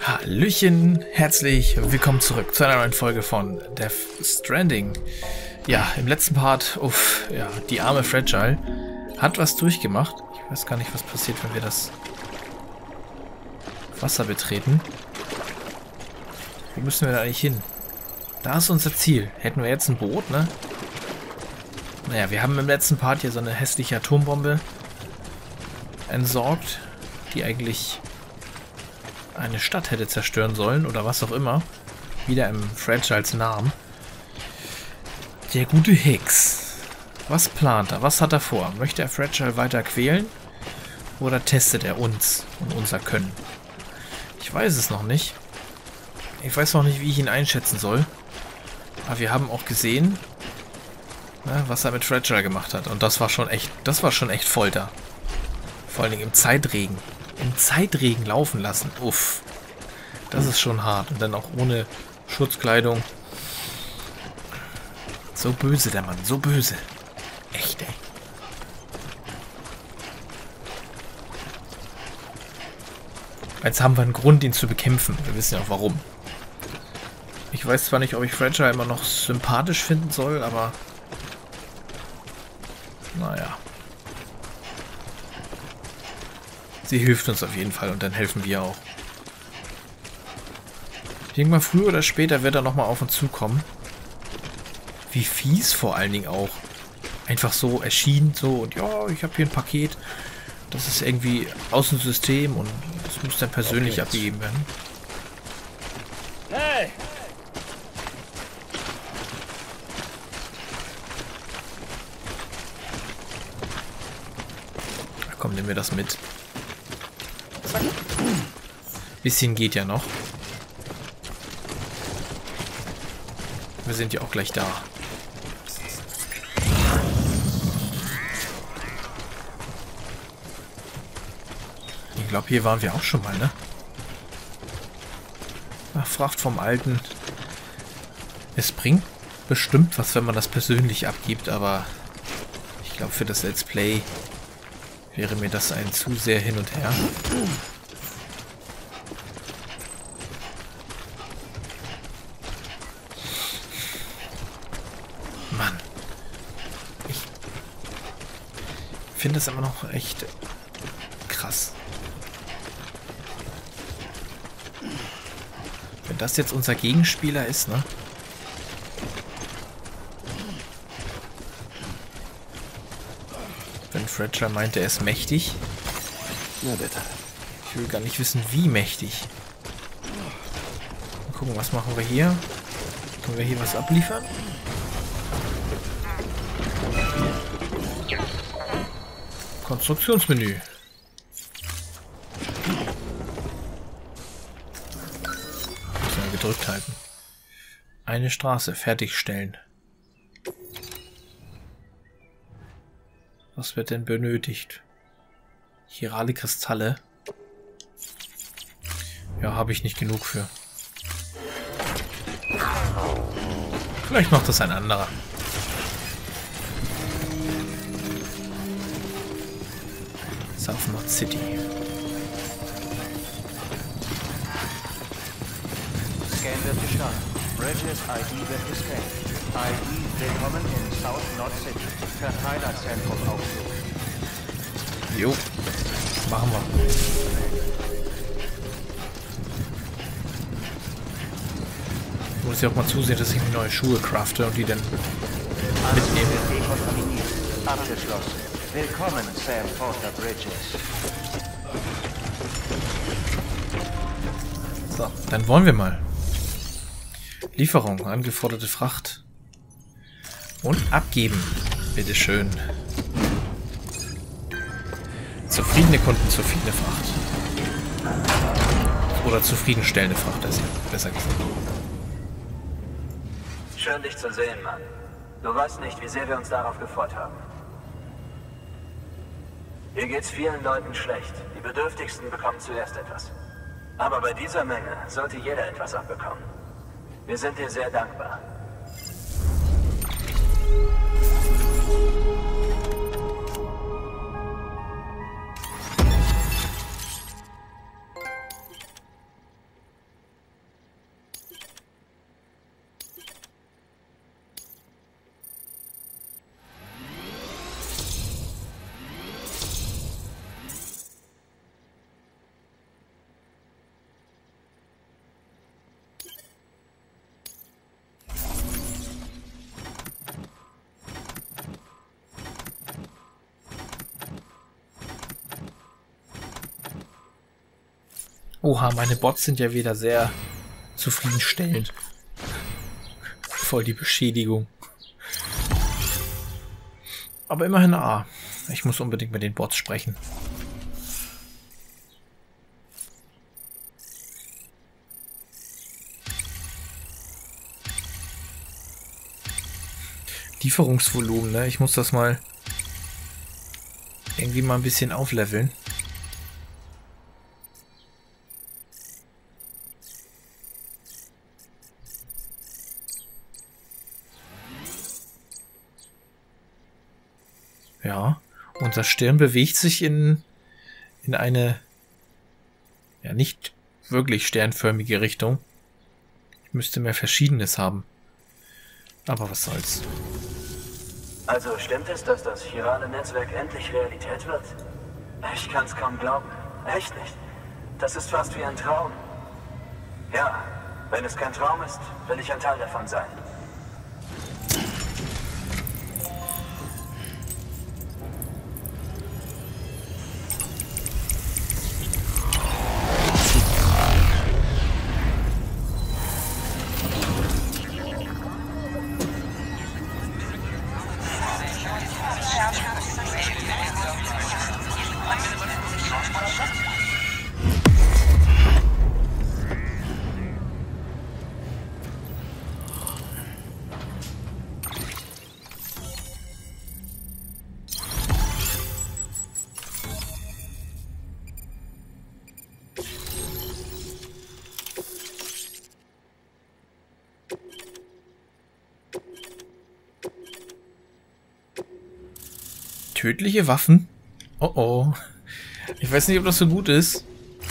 Hallöchen, herzlich willkommen zurück zu einer neuen Folge von Death Stranding. Ja, im letzten Part, ja, die arme Fragile hat was durchgemacht. Ich weiß gar nicht, was passiert, wenn wir das Wasser betreten. Wo müssen wir da eigentlich hin? Da ist unser Ziel. Hätten wir jetzt ein Boot, ne? Naja, wir haben im letzten Part hier so eine hässliche Atombombe entsorgt, die eigentlich eine Stadt hätte zerstören sollen oder was auch immer. Wieder im Fragiles Namen. Der gute Hicks. Was plant er? Was hat er vor? Möchte er Fragile weiter quälen? Oder testet er uns und unser Können? Ich weiß es noch nicht. Ich weiß noch nicht, wie ich ihn einschätzen soll. Aber wir haben auch gesehen, was er mit Fragile gemacht hat. Und das war schon echt Folter. Vor allen Dingen im Zeitregen. Im Zeitregen laufen lassen. Uff. Das ist schon hart. Und dann auch ohne Schutzkleidung. So böse der Mann. So böse. Echt, ey. Jetzt haben wir einen Grund, ihn zu bekämpfen. Wir wissen ja auch warum. Ich weiß zwar nicht, ob ich Fragile immer noch sympathisch finden soll, aber naja. Sie hilft uns auf jeden Fall und dann helfen wir auch. Irgendwann früher oder später wird er nochmal auf uns zukommen. Wie fies vor allen Dingen auch. Einfach so erschienen, so und ja, ich habe hier ein Paket. Das ist irgendwie aus dem System und das muss dann persönlich abgegeben werden. Hey! Ach komm, nehmen wir das mit. Bisschen geht ja noch. Wir sind ja auch gleich da. Ich glaube, hier waren wir auch schon mal, ne? Ach, Fracht vom Alten. Es bringt bestimmt was, wenn man das persönlich abgibt, aber ich glaube, für das Let's Play wäre mir das ein zu sehr hin und her. Mann. Ich finde das immer noch echt krass. Wenn das jetzt unser Gegenspieler ist, ne? Wenn Fragile meinte, er ist mächtig. Na bitte. Ich will gar nicht wissen, wie mächtig. Mal gucken, was machen wir hier? Können wir hier was abliefern? Konstruktionsmenü. Muss man gedrückt halten. Eine Straße fertigstellen. Was wird denn benötigt? Chirale Kristalle. Ja, habe ich nicht genug für. Vielleicht macht das ein anderer. South Knot City. Scan wird gestartet. Bridges ID wird gescannt. ID willkommen in South Knot City. Verteilerzentrum aufsuchen. Jo, machen wir. Ich muss ja auch mal zusehen, dass ich mir neue Schuhe crafte und die dann mitnehme. Wird dekontaminiert. Abgeschlossen. Willkommen, Sam Porter Bridges. So, dann wollen wir mal. Lieferung, angeforderte Fracht. Und abgeben. Bitteschön. Zufriedene Kunden, zufriedene Fracht. Oder zufriedenstellende Fracht, das ist besser gesagt. Schön, dich zu sehen, Mann. Du weißt nicht, wie sehr wir uns darauf gefreut haben. Hier geht's vielen Leuten schlecht. Die Bedürftigsten bekommen zuerst etwas. Aber bei dieser Menge sollte jeder etwas abbekommen. Wir sind dir sehr dankbar. Oha, meine Bots sind ja wieder sehr zufriedenstellend. Voll die Beschädigung. Aber immerhin A. Ich muss unbedingt mit den Bots sprechen. Lieferungsvolumen, ne? Ich muss das mal irgendwie mal ein bisschen aufleveln. Ja, unser Stern bewegt sich in eine ja nicht wirklich sternförmige Richtung. Ich müsste mehr Verschiedenes haben. Aber was soll's. Also stimmt es, dass das chirale Netzwerk endlich Realität wird? Ich kann's kaum glauben. Echt nicht. Das ist fast wie ein Traum. Ja, wenn es kein Traum ist, will ich ein Teil davon sein. Tödliche Waffen? Oh oh. Ich weiß nicht, ob das so gut ist.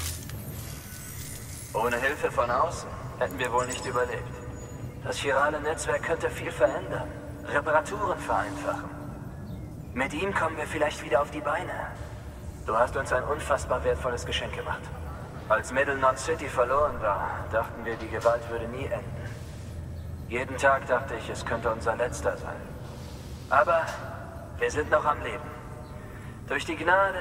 Ohne Hilfe von außen hätten wir wohl nicht überlebt. Das chirale Netzwerk könnte viel verändern. Reparaturen vereinfachen. Mit ihm kommen wir vielleicht wieder auf die Beine. Du hast uns ein unfassbar wertvolles Geschenk gemacht. Als Middle Knot City verloren war, dachten wir, die Gewalt würde nie enden. Jeden Tag dachte ich, es könnte unser letzter sein. Aber wir sind noch am Leben. Durch die Gnade...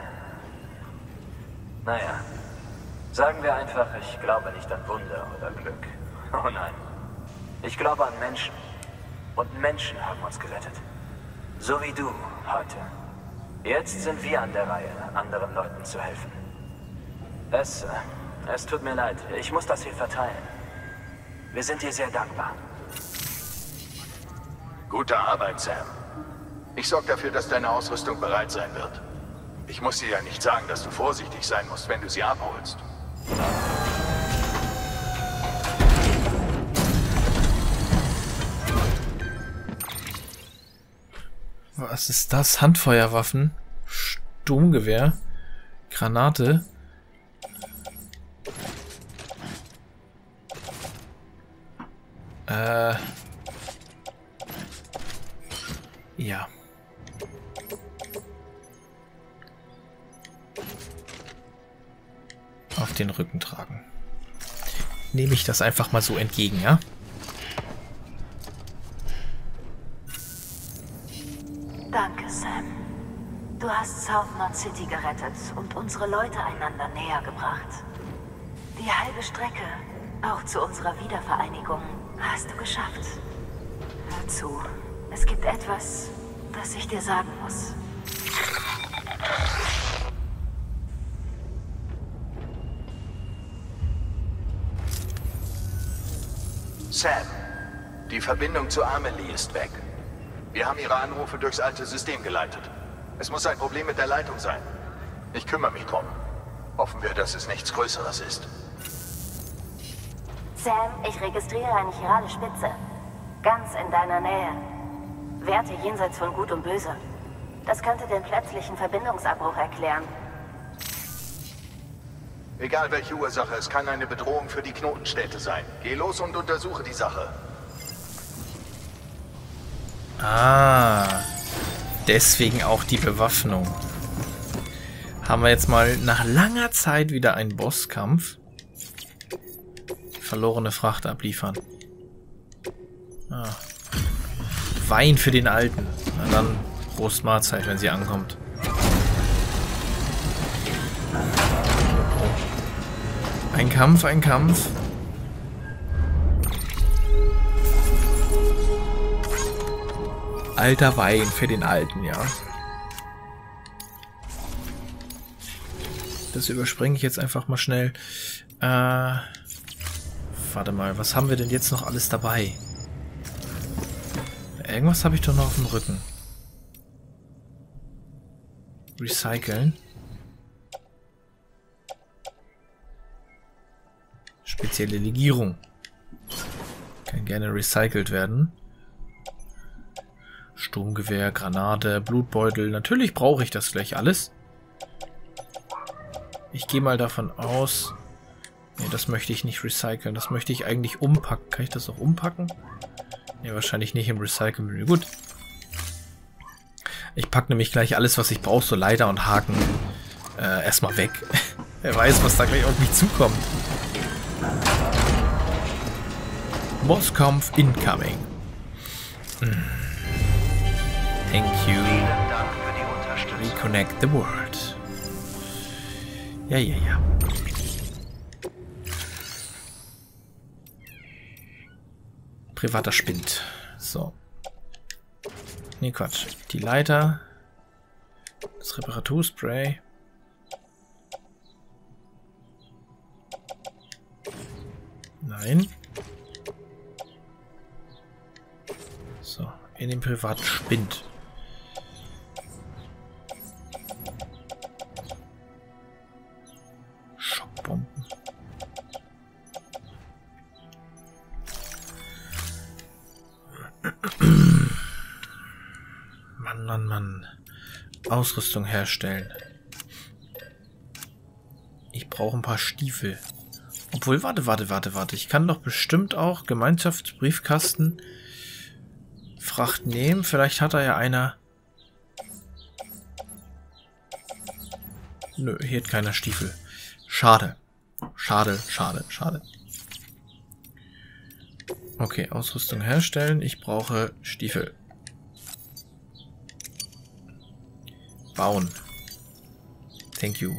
Naja, sagen wir einfach, ich glaube nicht an Wunder oder Glück. Oh nein. Ich glaube an Menschen. Und Menschen haben uns gerettet. So wie du heute. Jetzt sind wir an der Reihe, anderen Leuten zu helfen. Es tut mir leid. Ich muss das hier verteilen. Wir sind dir sehr dankbar. Gute Arbeit, Sam. Ich sorge dafür, dass deine Ausrüstung bereit sein wird. Ich muss dir ja nicht sagen, dass du vorsichtig sein musst, wenn du sie abholst. Was ist das? Handfeuerwaffen? Sturmgewehr? Granate? Ja. Auf den Rücken tragen. Nehme ich das einfach mal so entgegen, ja? Danke, Sam. Du hast South Knot City gerettet und unsere Leute einander näher gebracht. Die halbe Strecke, auch zu unserer Wiedervereinigung, hast du geschafft. Hör zu, es gibt etwas, das ich dir sagen muss. Sam, die Verbindung zu Amelie ist weg. Wir haben ihre Anrufe durchs alte System geleitet. Es muss ein Problem mit der Leitung sein. Ich kümmere mich drum. Hoffen wir, dass es nichts Größeres ist. Sam, ich registriere eine chirale Spitze. Ganz in deiner Nähe. Werte jenseits von Gut und Böse. Das könnte den plötzlichen Verbindungsabbruch erklären. Egal welche Ursache, es kann eine Bedrohung für die Knotenstädte sein. Geh los und untersuche die Sache. Ah, deswegen auch die Bewaffnung. Haben wir jetzt mal nach langer Zeit wieder einen Bosskampf. Verlorene Fracht abliefern. Ah. Wein für den Alten. Na dann, Prost Mahlzeit, wenn sie ankommt. Ein Kampf, ein Kampf. Alter Wein für den Alten, ja. Das überspringe ich jetzt einfach mal schnell. Warte mal, was haben wir denn jetzt noch alles dabei? Irgendwas habe ich doch noch auf dem Rücken. Recyceln. Spezielle Legierung. Kann gerne recycelt werden. Sturmgewehr, Granate, Blutbeutel. Natürlich brauche ich das gleich alles. Ich gehe mal davon aus... Ne, das möchte ich nicht recyceln. Das möchte ich eigentlich umpacken. Kann ich das auch umpacken? Ne, wahrscheinlich nicht im Recycle-Menü. Gut. Ich packe nämlich gleich alles, was ich brauche, so Leiter und Haken, erstmal weg. Wer weiß, was da gleich auf mich zukommt. Bosskampf incoming. Thank you. Vielen Dank für die Unterstützung. Reconnect the world. Ja, ja, ja. Privater Spind. So. Nee, Quatsch. Die Leiter. Das Reparaturspray. Nein. So, in den privaten Spind. Schockbomben. Mann. Ausrüstung herstellen. Ich brauche ein paar Stiefel. Obwohl, warte. Ich kann doch bestimmt auch Gemeinschaftsbriefkasten Fracht nehmen. Vielleicht hat da ja einer... Nö, hier hat keiner Stiefel. Schade. Okay, Ausrüstung herstellen. Ich brauche Stiefel. Bauen. Thank you.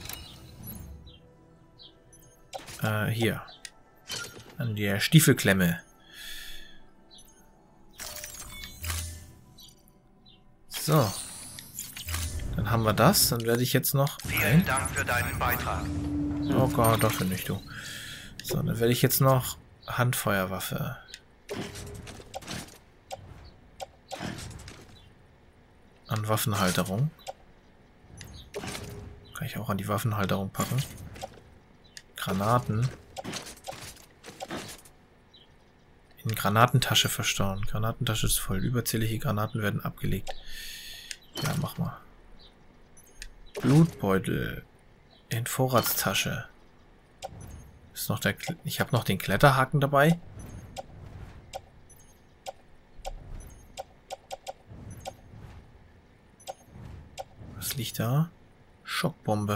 Hier. An der Stiefelklemme. So. Dann haben wir das. Dann werde ich jetzt noch... Vielen Dank für deinen Beitrag. Oh Gott, dafür nicht, du. So, dann werde ich jetzt noch Handfeuerwaffe. An Waffenhalterung. Kann ich auch an die Waffenhalterung packen. Granaten. In Granatentasche verstauen. Granatentasche ist voll. Überzählige Granaten werden abgelegt. Ja, mach mal. Blutbeutel. In Vorratstasche. Ist noch der... Ich habe noch den Kletterhaken dabei. Was liegt da? Schockbombe.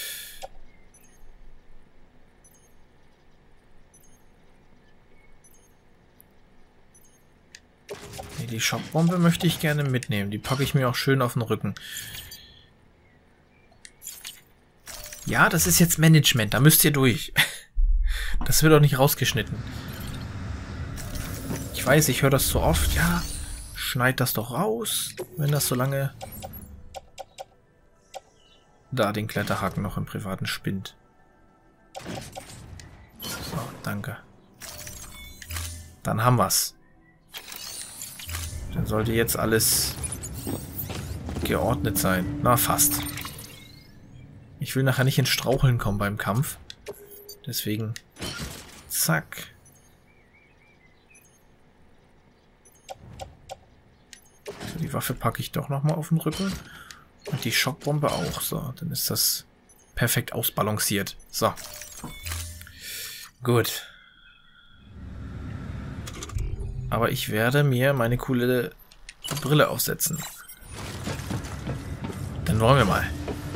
Nee, die Schockbombe möchte ich gerne mitnehmen. Die packe ich mir auch schön auf den Rücken. Ja, das ist jetzt Management. Da müsst ihr durch. Das wird auch nicht rausgeschnitten. Ich weiß, ich höre das so oft. Ja, schneid das doch raus, wenn das so lange... Da, den Kletterhaken noch im privaten Spind. So, danke. Dann haben wir's. Dann sollte jetzt alles geordnet sein. Na, fast. Ich will nachher nicht ins Straucheln kommen beim Kampf. Deswegen... Zack. So, die Waffe packe ich doch nochmal auf den Rücken. Und die Schockbombe auch. So, dann ist das perfekt ausbalanciert. So. Gut. Aber ich werde mir meine coole Brille aufsetzen. Dann wollen wir mal.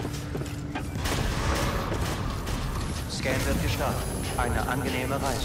Scan wird gestartet. Eine angenehme Reise.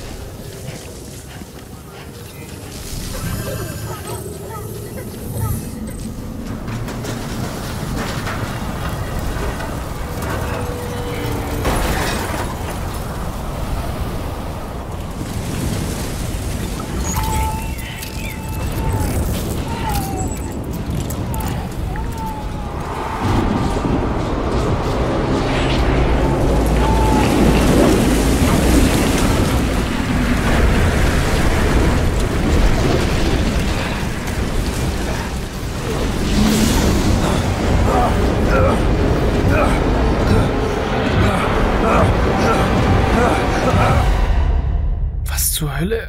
zur Hölle?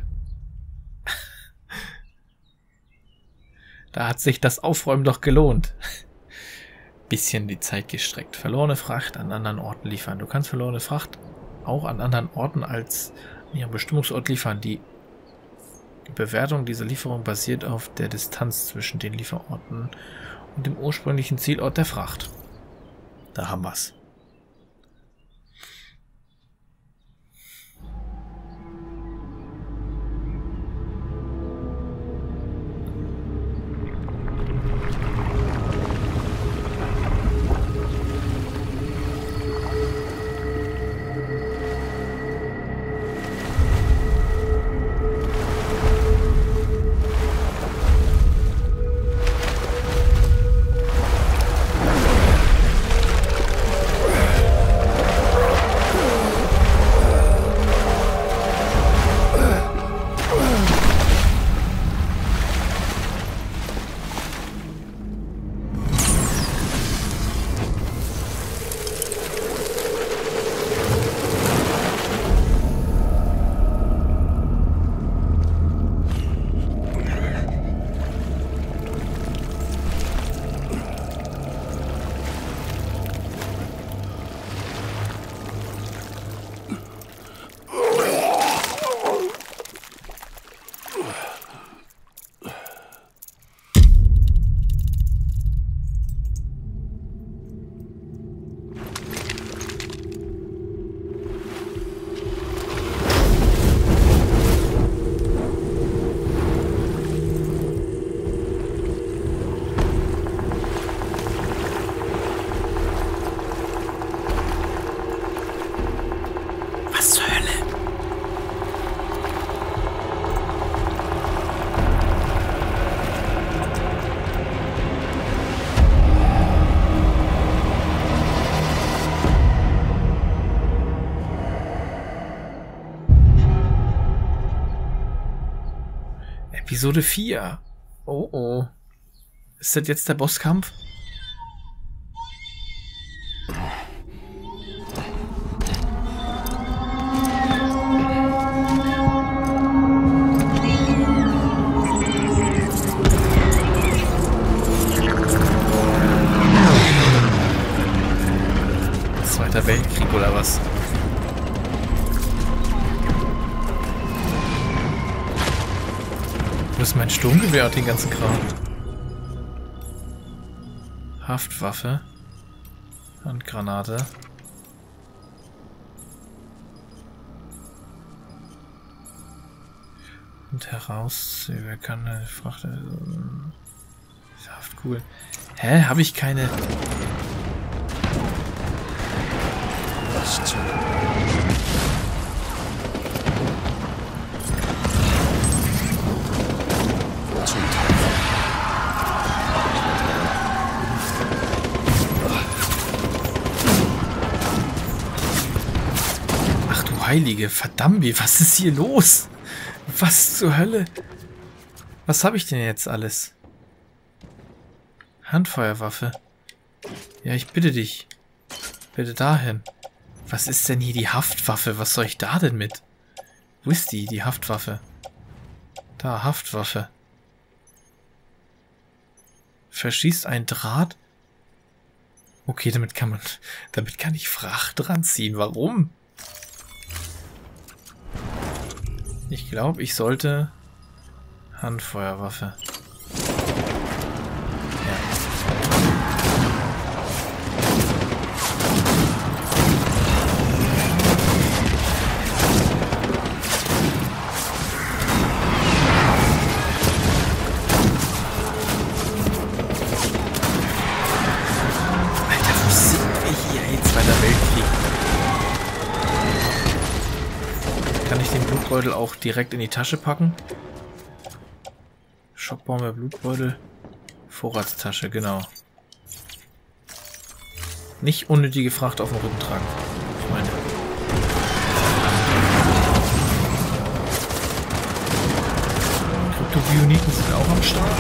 Da hat sich das Aufräumen doch gelohnt. Bisschen die Zeit gestreckt. Verlorene Fracht an anderen Orten liefern. Du kannst verlorene Fracht auch an anderen Orten als an ihrem Bestimmungsort liefern. Die Bewertung dieser Lieferung basiert auf der Distanz zwischen den Lieferorten und dem ursprünglichen Zielort der Fracht. Da haben wir's. Episode 4. Oh oh. Ist das jetzt der Bosskampf? Zweiter Weltkrieg oder was? Wo ist mein Sturmgewehr und den ganzen Kram? Haftwaffe. Handgranate. Und heraus. Wer kann eine Fracht... Haftkugeln. Hä? Habe ich keine... Was zum... Ach du Heilige, verdammt, was ist hier los? Was zur Hölle? Was habe ich denn jetzt alles? Handfeuerwaffe. Ja, ich bitte dich. Bitte dahin. Was ist denn hier die Haftwaffe? Was soll ich da denn mit? Wo ist die Haftwaffe? Da, Haftwaffe. Verschießt ein Draht. Okay, damit kann ich Fracht dran ziehen. Warum? Ich glaube, ich sollte Handfeuerwaffe. Blutbeutel auch direkt in die Tasche packen. Schockbombe, Blutbeutel, Vorratstasche, genau. Nicht unnötige Fracht auf dem Rücken tragen. Ich meine. Kryptobioniten sind auch am Start.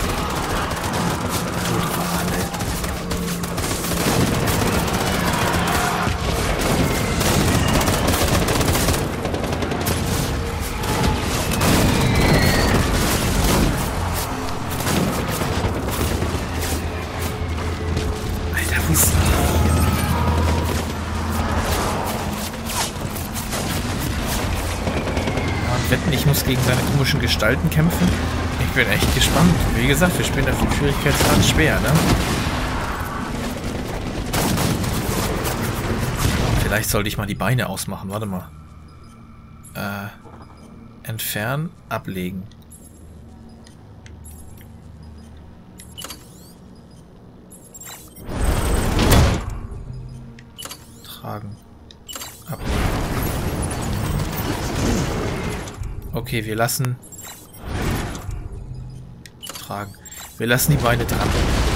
wetten, ich muss gegen seine komischen Gestalten kämpfen? Ich bin echt gespannt. Wie gesagt, wir spielen auf dem Schwierigkeitsgrad schwer, ne? Vielleicht sollte ich mal die Beine ausmachen. Warte mal. Entfernen, ablegen. Tragen. Ablegen. Okay, wir lassen... Tragen. Wir lassen die Beine dran.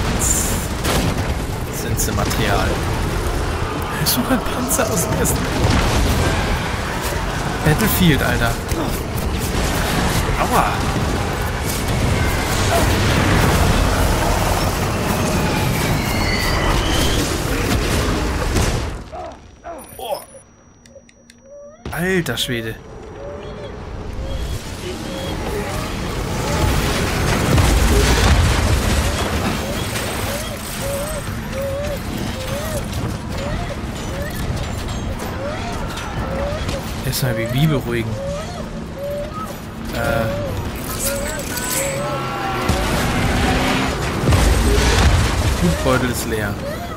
Sind sie Material. Sogar ein Panzer aus dem ersten Battlefield, Alter. Aua. Oh. Alter Schwede. Erstmal wie beruhigen. Blutbeutel ist leer.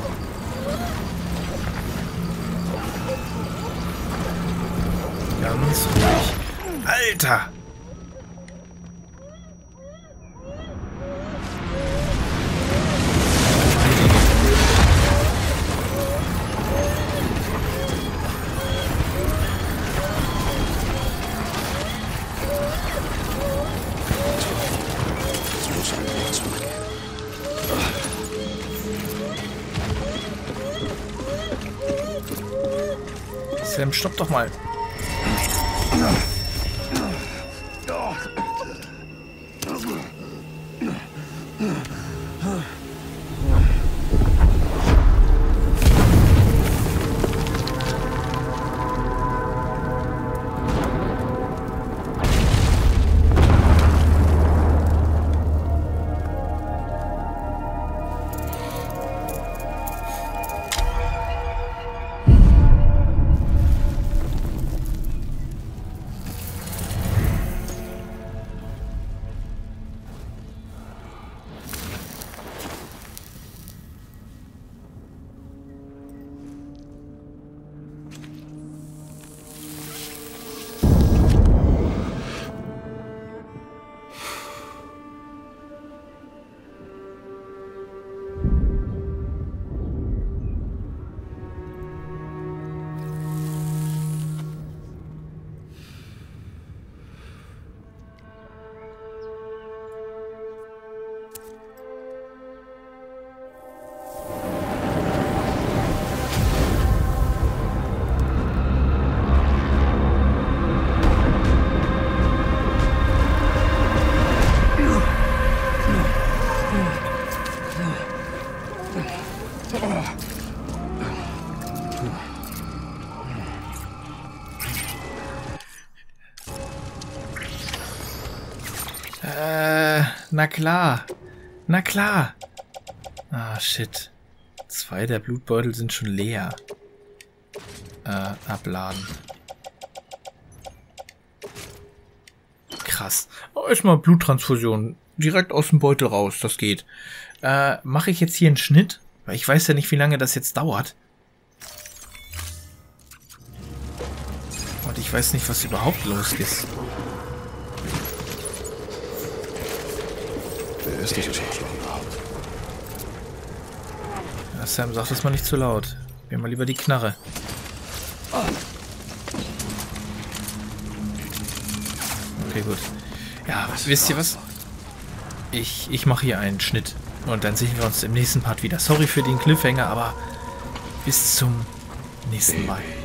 Ganz ruhig. Alter! Sam, stopp doch mal. Na klar. Na klar. Ah, shit. 2 der Blutbeutel sind schon leer. Abladen. Krass. Oh, erstmal Bluttransfusion. Direkt aus dem Beutel raus. Das geht. Mache ich jetzt hier einen Schnitt? Weil ich weiß ja nicht, wie lange das jetzt dauert. Und ich weiß nicht, was überhaupt los ist. Ja, Sam, sag das mal nicht zu laut. Mir mal lieber die Knarre. Okay, gut. Ja, wisst ihr was? Ich mache hier einen Schnitt. Und dann sehen wir uns im nächsten Part wieder. Sorry für den Cliffhanger, aber bis zum nächsten Mal.